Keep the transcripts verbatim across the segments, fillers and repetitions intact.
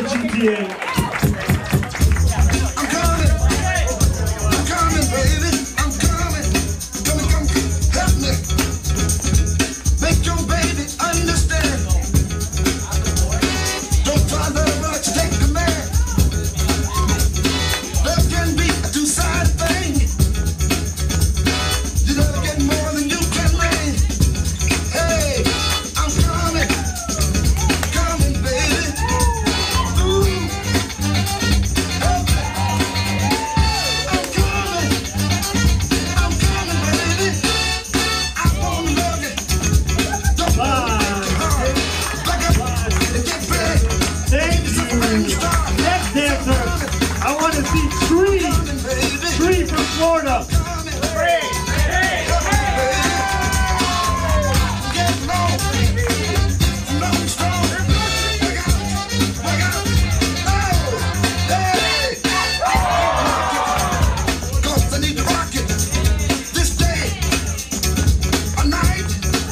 the G T A. I'm coming, I'm coming, baby, I'm coming, coming, come, help me, make your baby understand, don't try very much, take the man, love can be a two-sided thing, you never get more than you can bring, hey, I'm coming, coming, baby, ooh, help me. I'm coming, I'm coming, baby. I wanna love you. Don't Bye. back up and get ready. Thank you. Next dancer, I want to see Tree. Coming, baby. Tree from Florida. Coming, baby. Coming, baby. Get low, low, strong. Look out, look out. Oh, hey. 'Cause I need to rock it this day, a night.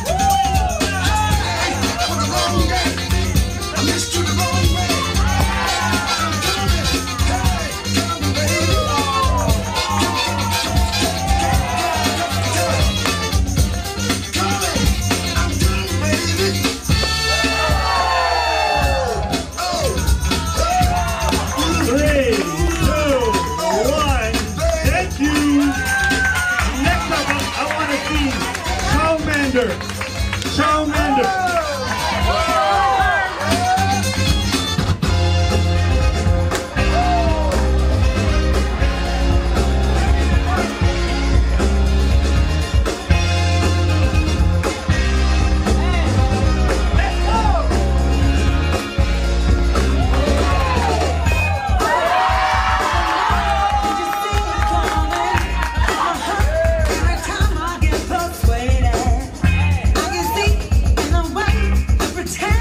Hey, it was a long day. I missed you the long way. I'm coming, hey, coming, baby. Coming, I'm coming, baby. Oh, Three, two, one. Thank you. Next up, I, I want to see Charmander. Charmander. Every time I get persuaded, I can see in a way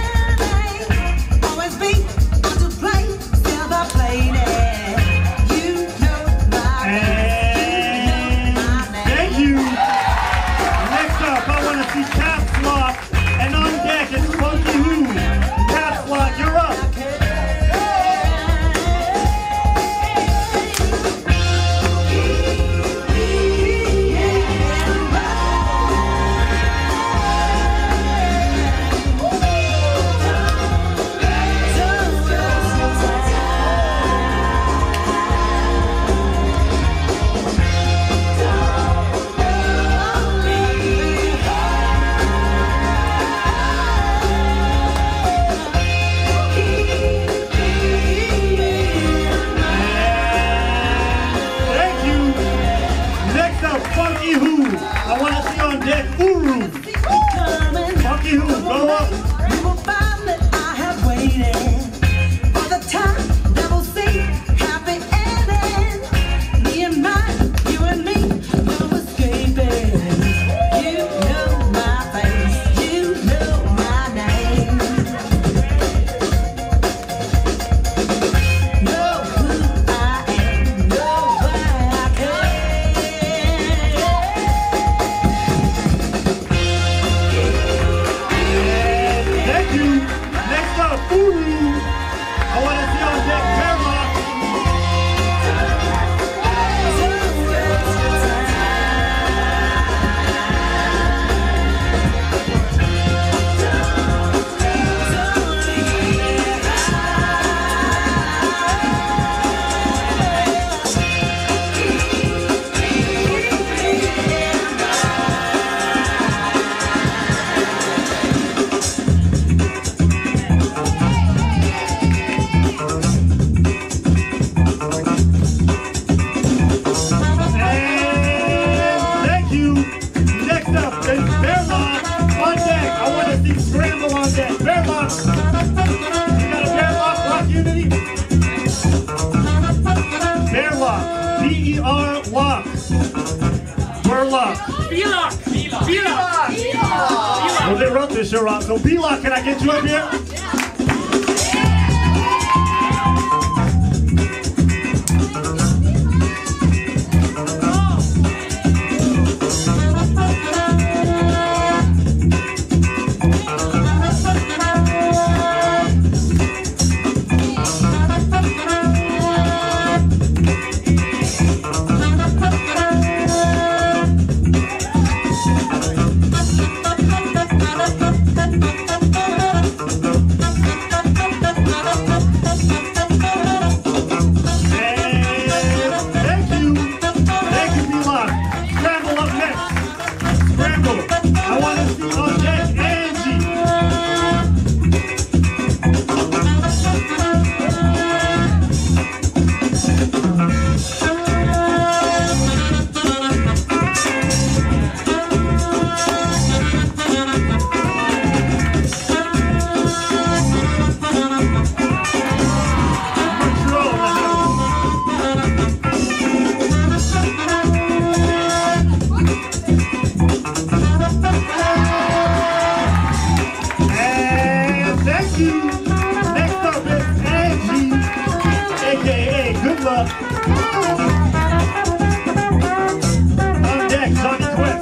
B E R lock. We're locked. B-Lock. B-Lock. B-Lock. Well, they wrote this, you're on. So B-Lock, can I get you up here? up. On deck, Johnny Quest.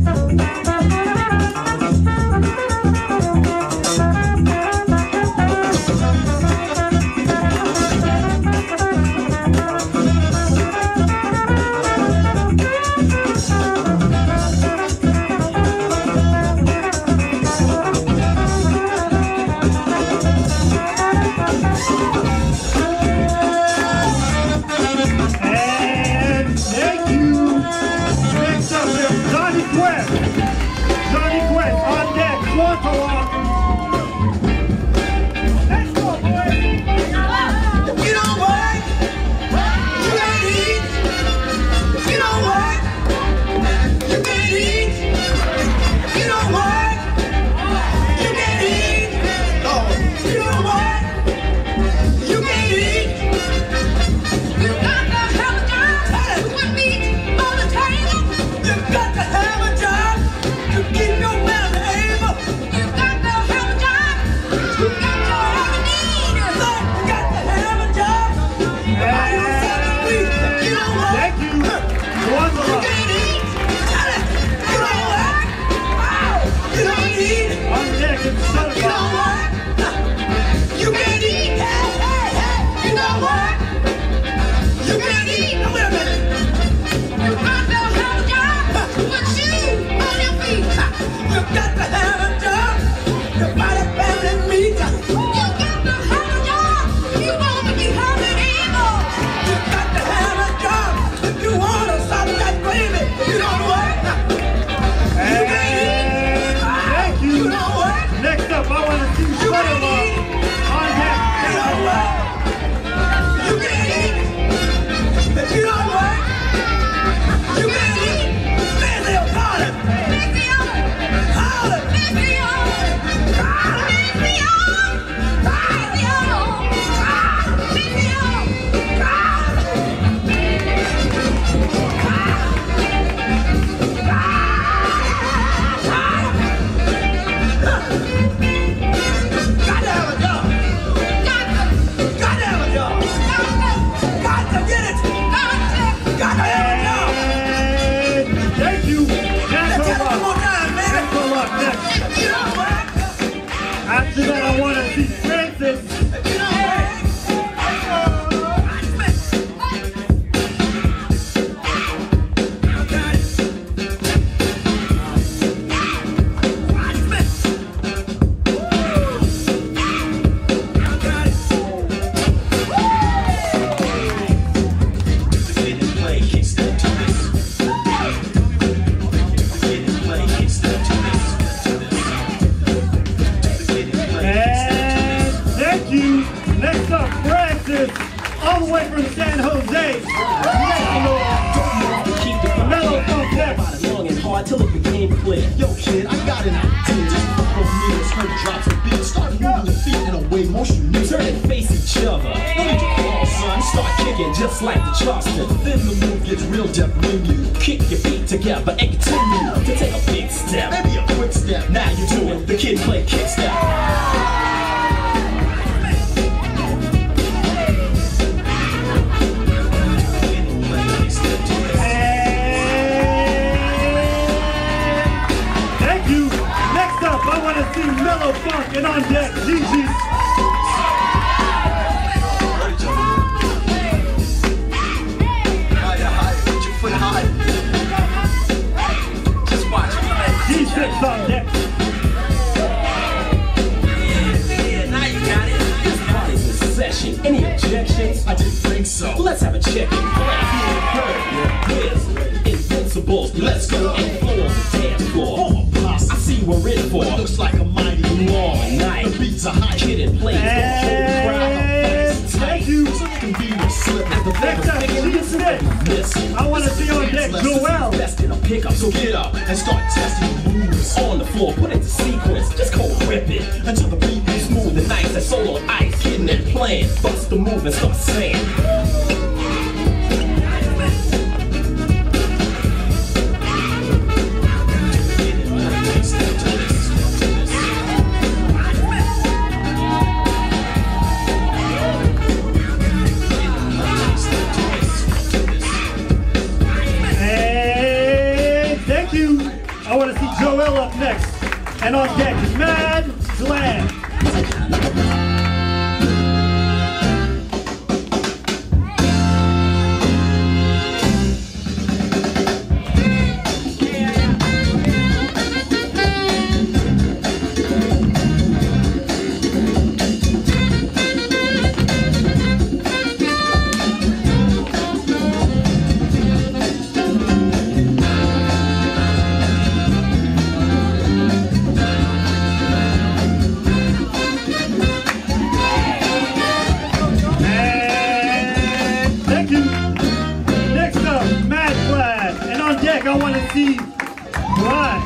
After that, I want to see Francis. All the way from San Jose, Mellow Funk Deck. Long and hard till it became clear. Yo, kid, I got an idea. Just pop on minutes, hurt drops the beat. Start moving your feet in a way motion music. Turn and face each other. No need to crawl, son. Start kicking just like the Charleston. Then the move gets real depth when you kick your feet together and continue to take a big step. Maybe a quick step. Now you do it. The kid play kick step. I want to see Mellow Funk and on deck, Gigi. Higher, higher, put your foot high. Just watch it. G six on deck. Yeah, yeah, now you got it. This party's in session. Any objections? I didn't think so. Let's have a check-in. Here's Invincibles. Let's go and floor the dance floor. Oh, I see we're in for. It looks like a mighty long night. The beats are high. Kid and plays the whole crowd. Thank you. So you can be your slip at the Next up, G six. I want to see on deck, Joel. Best in a pickup, So get up and start testing the moves. on the floor, put it to sequence. Just go rip it. Until the beat is Smooth and nice and solo ice. Getting and playing. Bust the move and start saying. up next. And on deck, Mad Glad. I want to see Brian.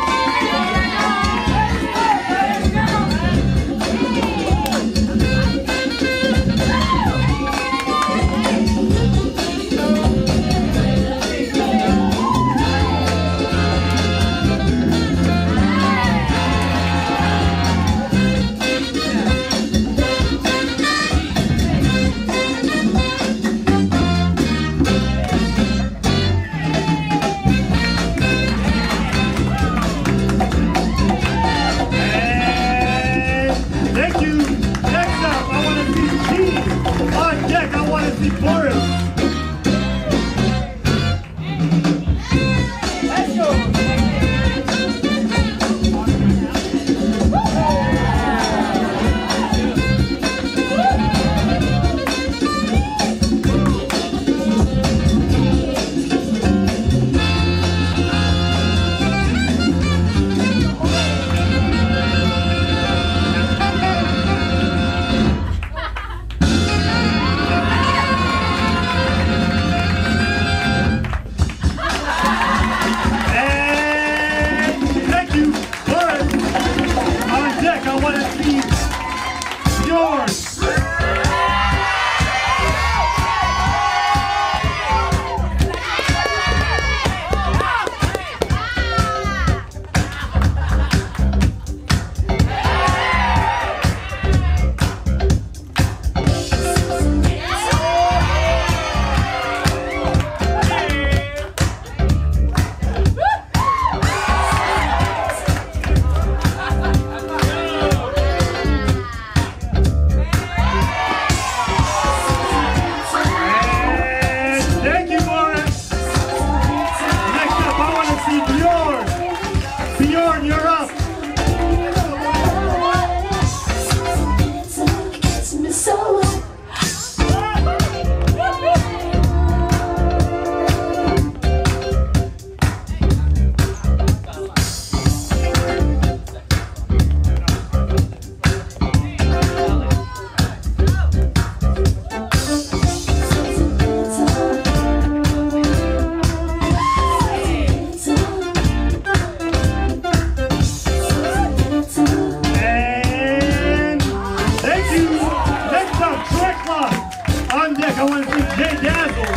I want to see Jay Dazzle.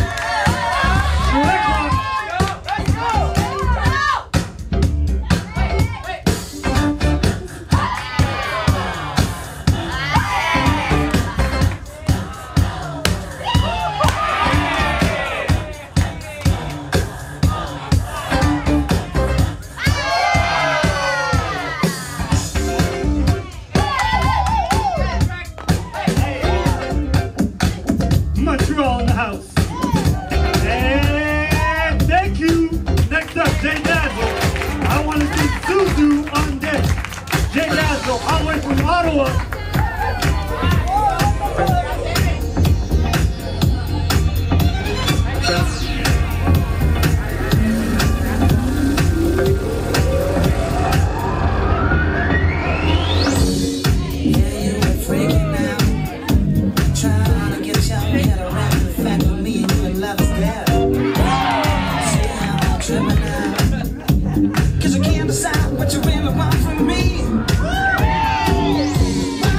Montreal in the house. And thank you. Next up, Jay Dazzle. I want to see Suzu on deck. Jay Dazzle, all the way from Ottawa. Cause I can't decide what you really want from me.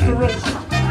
Master Roach.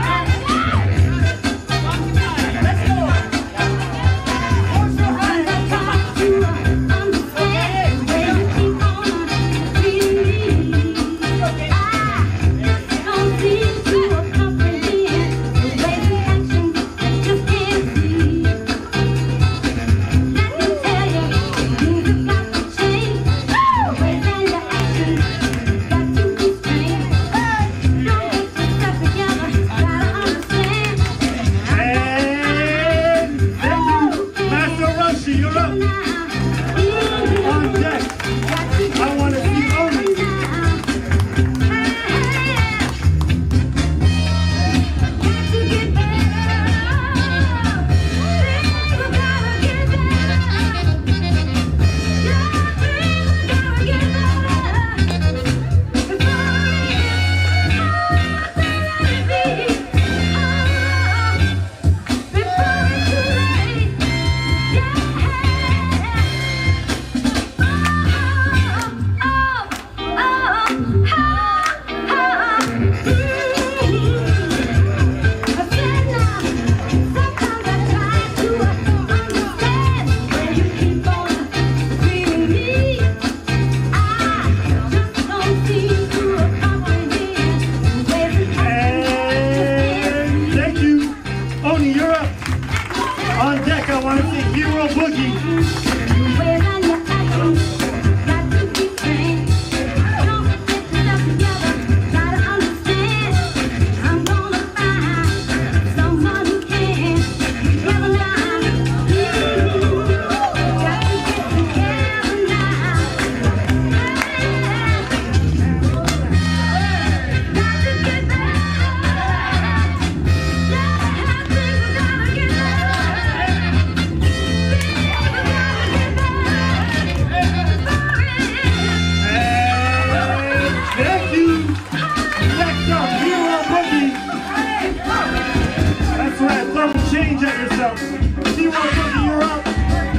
Change at yourself. See what I'm you're up.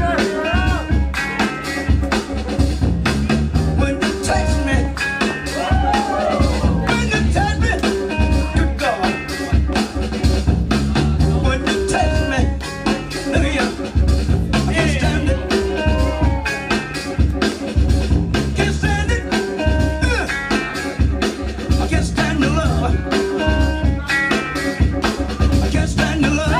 When you touch me, when you touch me, good God. When you touch me, look at you. I can't stand it. Can't stand it. Uh. I can't stand your love. I can't stand your love.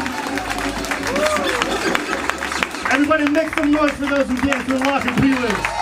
Everybody make some noise for those who dance with Lock and Peelers.